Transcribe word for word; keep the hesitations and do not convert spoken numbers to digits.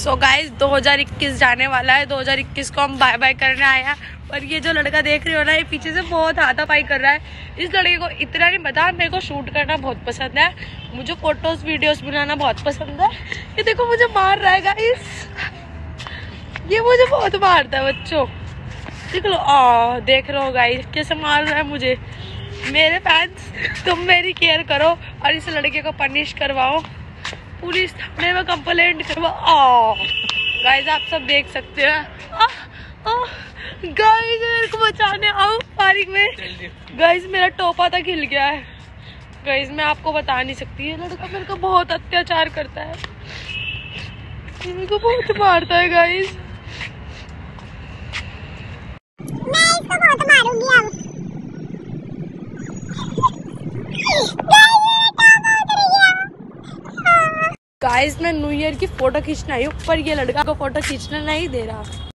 So guys दो हज़ार इक्कीस जाने वाला है, दो हज़ार इक्कीस को हम बाय बाय करने आए हैं। पर ये जो लड़का देख रहे हो ना, ये पीछे से बहुत हाथापाई कर रहा है। इस लड़के को इतना नहीं पता, मेरे को शूट करना बहुत पसंद है, मुझे फोटोज वीडियोस बनाना बहुत पसंद है। ये देखो मुझे मार रहा है गाइस, ये मुझे बहुत मारता है बच्चों, देख लो। आ, देख रहे हो गाइस कैसे मार रहा है मुझे। मेरे फैंस, तुम मेरी केयर करो और इस लड़के को पनिश करवाओ, पुलिस थाने में कंप्लेंट करवाओ। गाइस आप सब देख सकते हैं। गाइस मेरे को बचाने आओ पार्क में। गाइस मेरा टोपा तक हिल गया है। गाइस मैं आपको बता नहीं सकती, ये लड़का मेरे को बहुत अत्याचार करता है, मेरे को बहुत मारता है गाइस। मैं इसको बहुत मारूंगी अब। गाइस मैं न्यू ईयर की फोटो खींचना आई हूँ, पर ये लड़का को फोटो खींचना नहीं दे रहा।